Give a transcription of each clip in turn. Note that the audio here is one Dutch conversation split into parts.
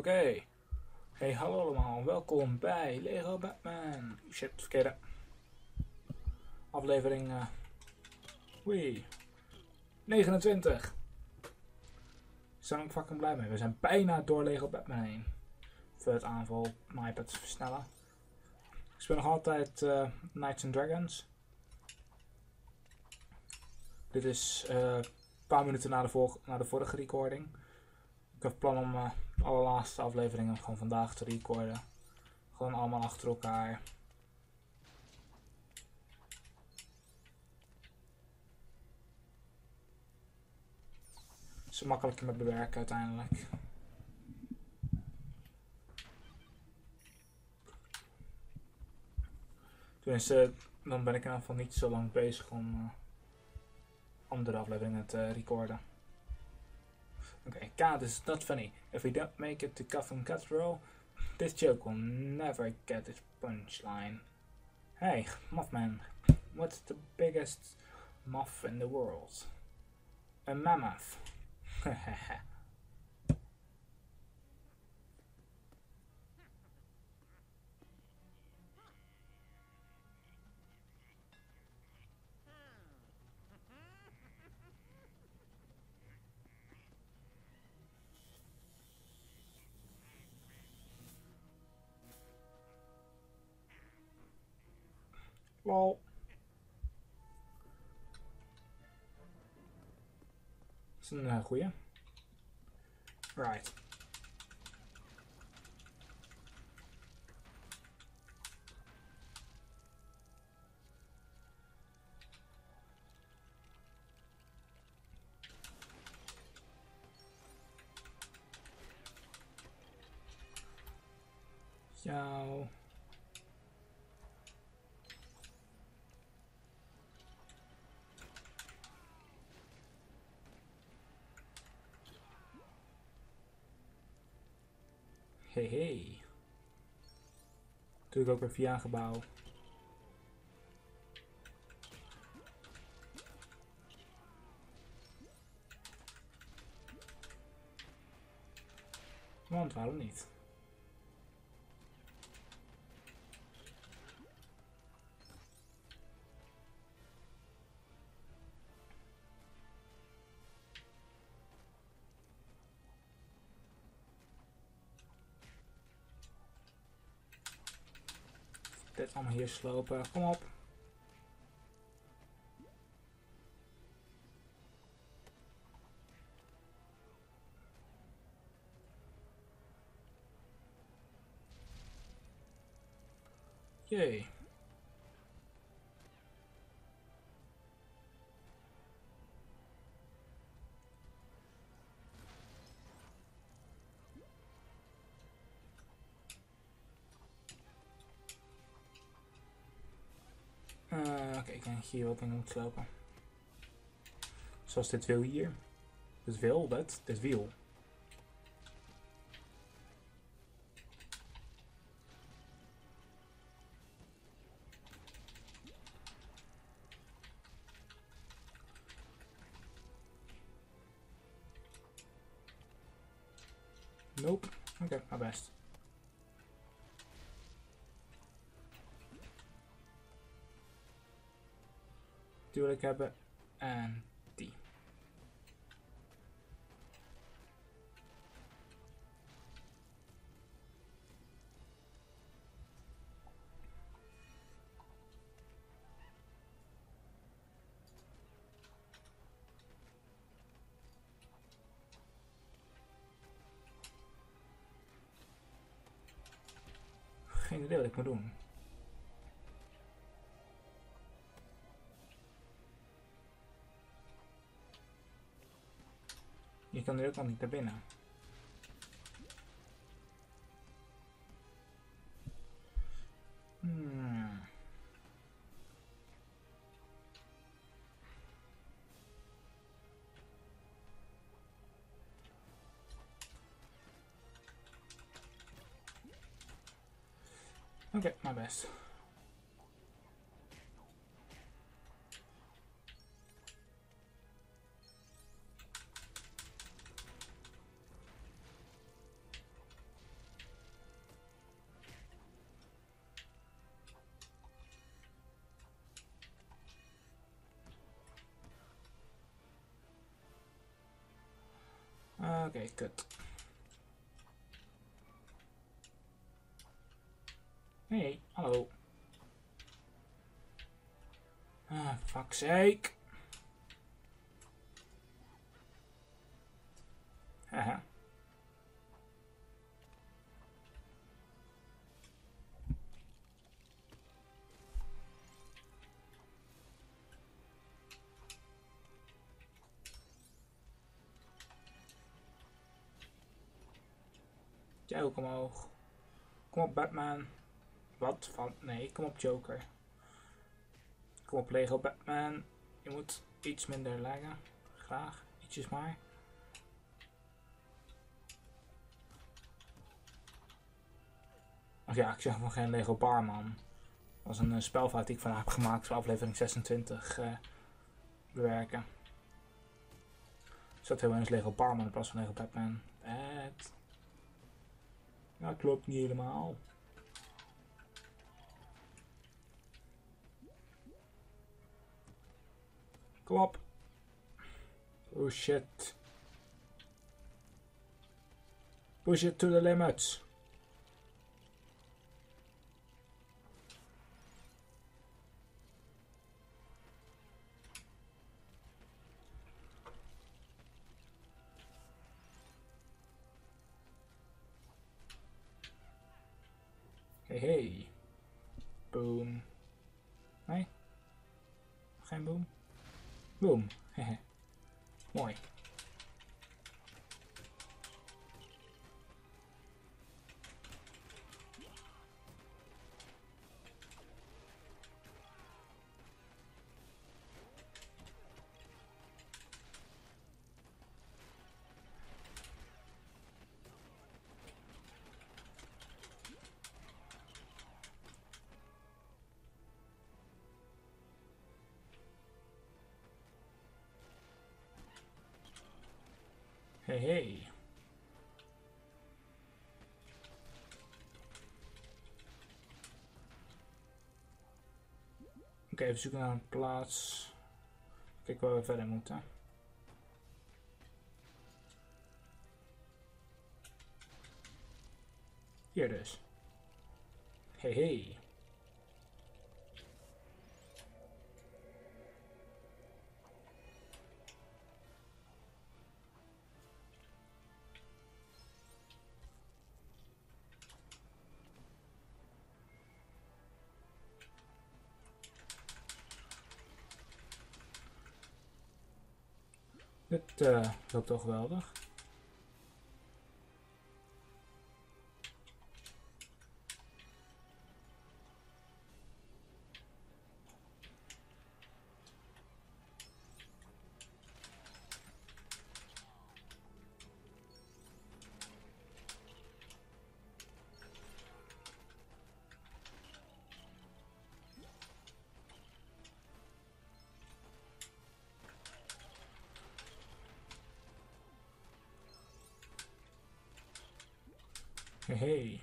Oké. Hey, hallo allemaal. Welkom bij Lego Batman. Shit, verkeerde. Aflevering... Wee. 29. Zijn we fucking blij mee. We zijn bijna door Lego Batman heen. Voor het aanval op mijn iPad te versnellen. Ik speel nog altijd Knights and Dragons. Dit is een paar minuten na de vorige recording. Ik heb plan om de allerlaatste afleveringen gewoon vandaag te recorden. Gewoon allemaal achter elkaar. Is makkelijker met bewerken uiteindelijk. Tenminste, dan ben ik in ieder geval niet zo lang bezig om andere afleveringen te recorden. Okay, God, this is not funny. If we don't make it to Cuff and Cutthroat, this joke will never get its punchline. Hey, Mothman, what's the biggest moth in the world? A mammoth. Lol. Dat is een goeie. Right. Ciao. Hey hey. Doe ik ook weer via een gebouw. Want waarom niet? Dit allemaal hier slopen. Kom op. Jee. Oké, ik denk hier wat in moet slopen. Zoals dit wiel hier. Dit wiel, dit wiel. Nope. Oké, maar best. Die wil ik hebben. En die. Geen idee wat ik moet doen. Je kan er ook nog niet naar binnen. Oké, maar best. Oké, kut. Hey, hallo. Ah, fuck's sake. Haha. Jij ook omhoog. Kom op, Batman. Wat? Van? Nee, kom op, Joker. Kom op, Lego Batman. Je moet iets minder leggen. Graag. Ietsjes maar. Ach ja, ik zeg van geen Lego Barman. Dat was een spelfout die ik vandaag heb gemaakt voor aflevering 26 bewerken. Zat heel eens Lego Barman in plaats van Lego Batman. Ja, klopt niet helemaal. Kom op. Oh shit. Push it to the limits. Hey hey. Boom. Nee? Geen boom? Boom. Hehe. Mooi. Hey hey. Oké, even zoeken naar een plaats. Kijk waar we verder moeten. Hier dus. Hey hey. Dit loopt toch geweldig. Hey hey.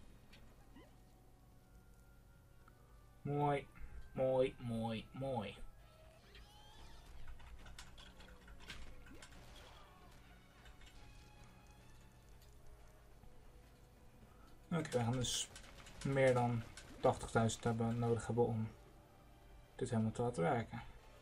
Mooi, mooi, mooi, mooi. Oké, we gaan dus meer dan 80.000 nodig hebben om dit helemaal te laten werken.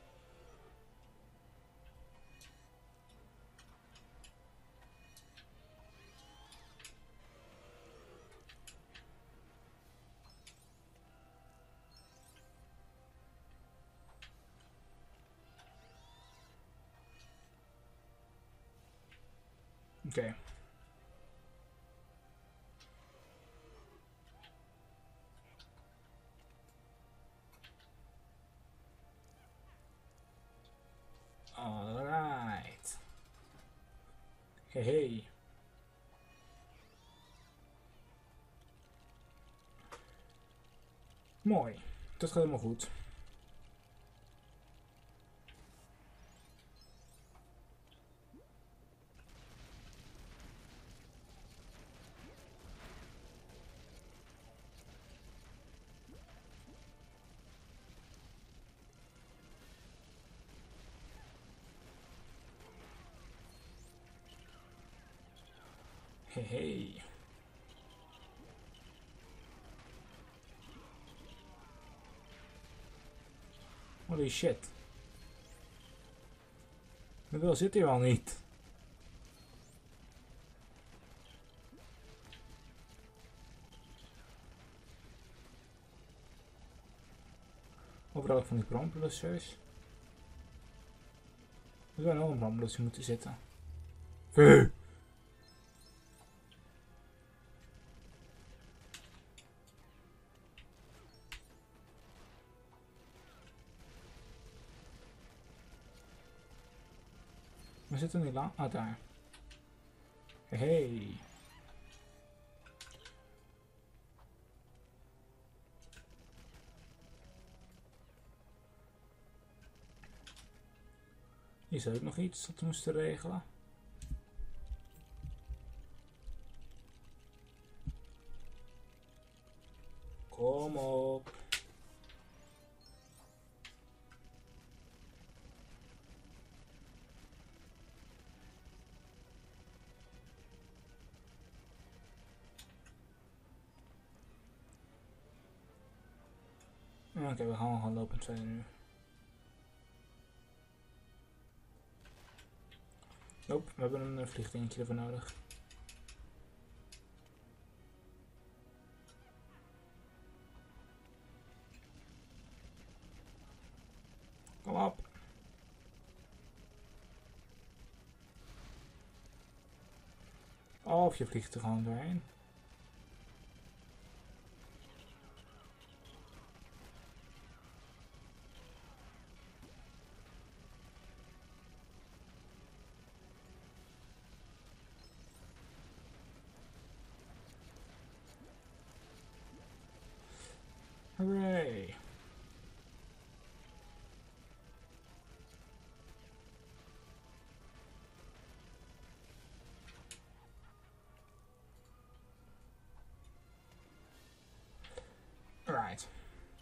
Oké. Alright. Hey hey. Mooi. Dat gaat helemaal goed. Hey. Holy shit. De wil zit hier al niet. Overal van die brandblussers. Er zou nog een brandblusser moeten zitten. Vuh! Waar zit er nu lang? Ah, daar. Hey. Hier is ook nog iets dat we moesten regelen. Kom op. Oké, we gaan gewoon lopend verder nu. Nope, we hebben een vliegdingetje ervoor nodig. Kom op. Of je vliegt er gewoon doorheen. Hooray. Right.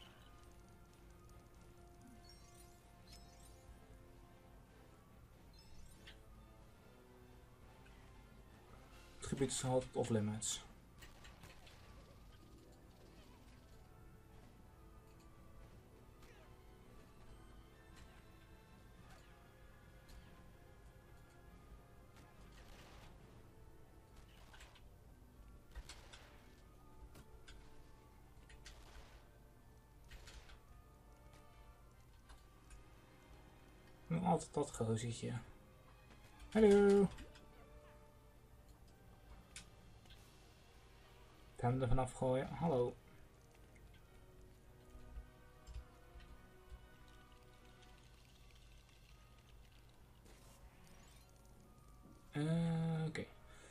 Het gebied is altijd off limits. Nog altijd dat gozietje. Hallo. Hem er vanaf gooien. Hallo. Oké.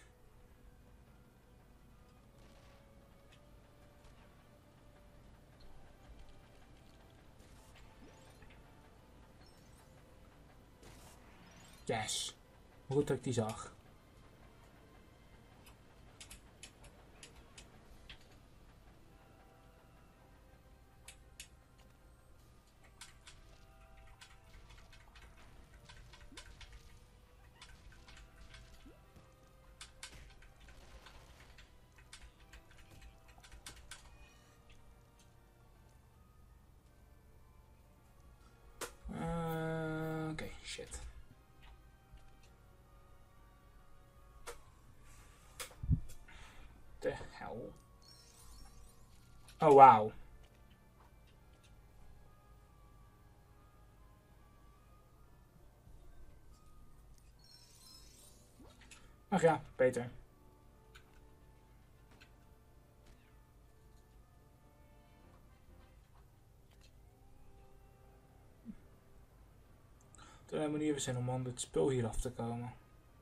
Yes. Goed dat ik die zag. Oké, shit. De hel. Oh, wauw. Ach ja, beter. Er zijn manieren zijn om aan dit spul hier af te komen.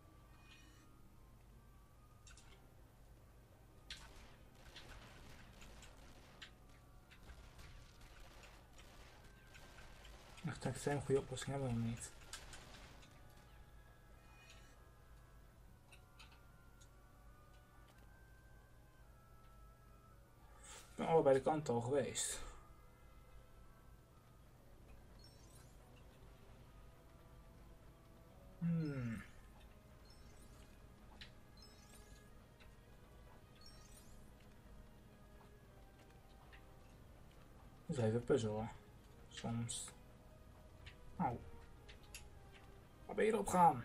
Echt een extreem goede oplossing hebben we nog niet. Ik ben allebei de kanten al geweest. Dus even puzzelen. Soms. Nou. Waar ben je erop gaan?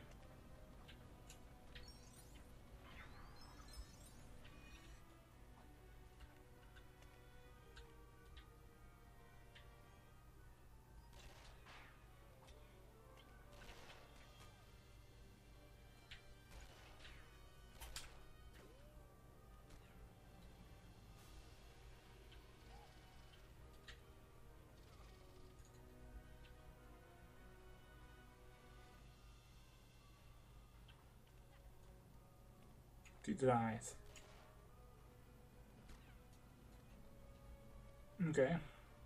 Die draait. Oké.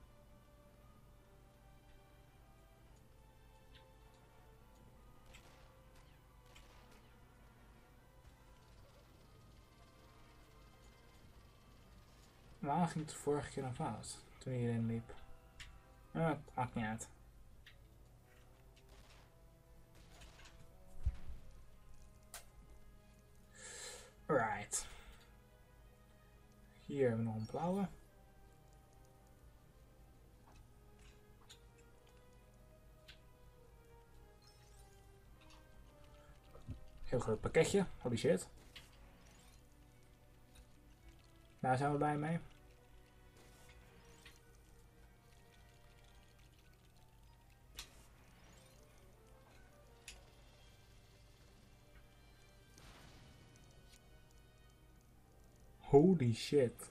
Waar ging het de vorige keer dan fout? Toen hij hierin liep. Het maakt niet uit. Right. Hier hebben we nog een blauwe. Heel groot pakketje. Holy shit. Daar zijn we blij mee. Holy shit.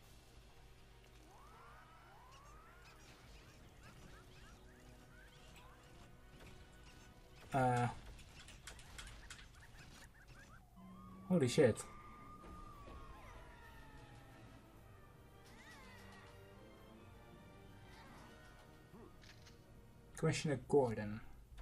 Holy shit. Commissioner Gordon.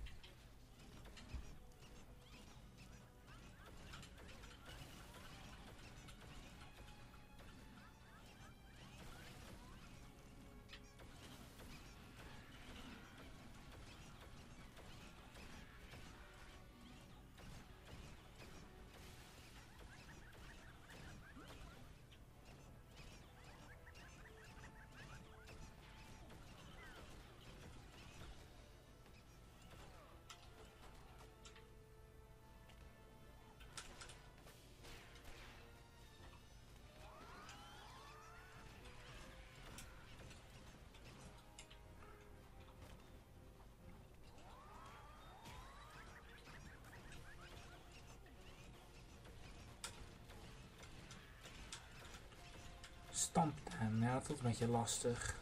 Stampt hem, ja, dat is een beetje lastig.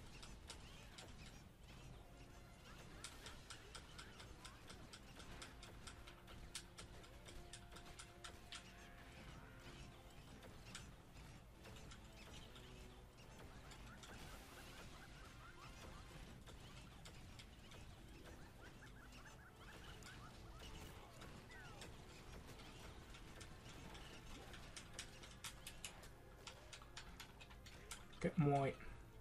Kijk, mooi.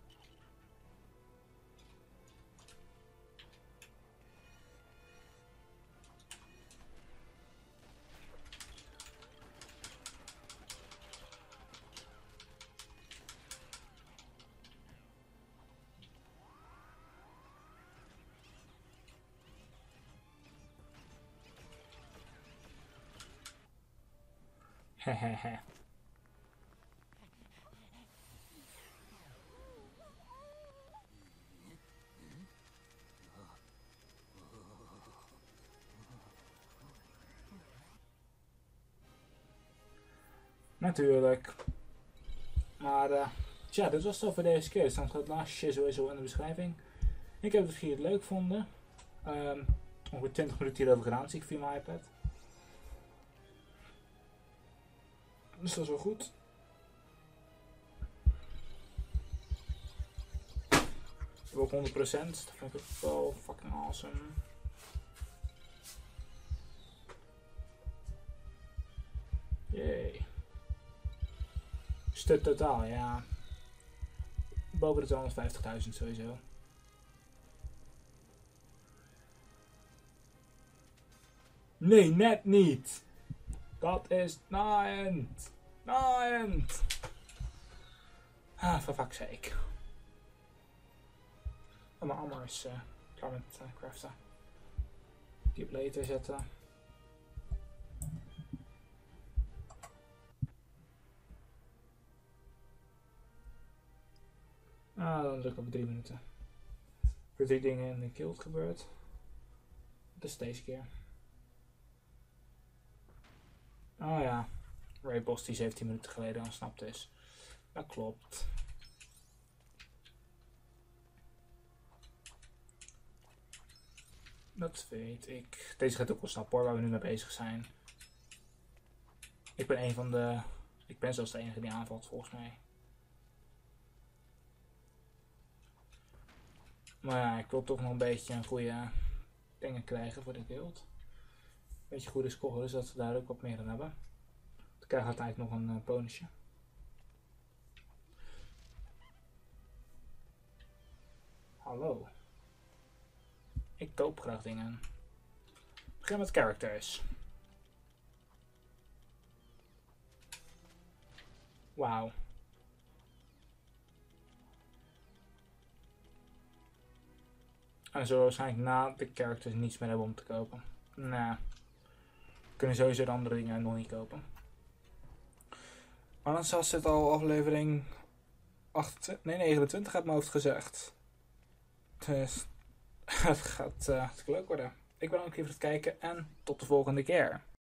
Hehehe. Natuurlijk. Maar tja, dit was het al voor deze keer. Er staat het laatste sowieso in de beschrijving. Ik heb het hier leuk gevonden. Ongeveer 20 minuten hierover gedaan, zie ik via mijn iPad. Dus dat is wel goed. Ook 100%, dat vind ik ook wel fucking awesome. Yay. Stuk totaal, ja. Boven de 250.000 sowieso. Nee, net niet. Dat is naaiend. Naaiend. Ah, for fuck's sake. Oh, mijn armor is klaar met craften. Die op later zetten. Dan druk ik op 3 minuten. Er 3 dingen in de guild gebeurd. Dus deze keer. Oh ja. Ray Boss die 17 minuten geleden ontsnapt is. Dat klopt. Dat weet ik. Deze gaat ook wel snel hoor, waar we nu mee bezig zijn. Ik ben een van de... Ik ben zelfs de enige die aanvalt volgens mij. Maar ja, ik wil toch nog een beetje een goede dingen krijgen voor de guild. Een beetje goede score, zodat we daar ook wat meer aan hebben. Dan krijgen we uiteindelijk nog een bonusje. Hallo. Ik koop graag dingen. Begin met characters. Wauw. En we zullen waarschijnlijk na de characters niets meer hebben om te kopen. Nee. We kunnen sowieso de andere dingen nog niet kopen. Maar dan was dit al aflevering 29 uit mijn hoofd gezegd. Dus het gaat leuk worden. Ik bedank jullie voor het kijken en tot de volgende keer.